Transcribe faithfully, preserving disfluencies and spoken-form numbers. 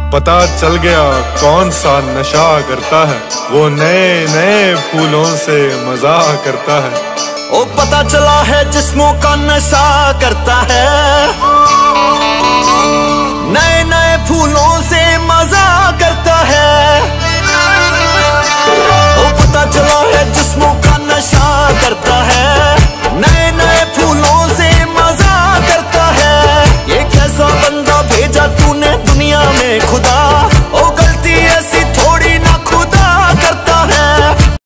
पता चल गया कौन सा नशा करता है, वो नए नए फूलों से मजा करता है। ओ पता चला है जिस्मों का नशा करता है, नए नए फूलों से मजा करता है।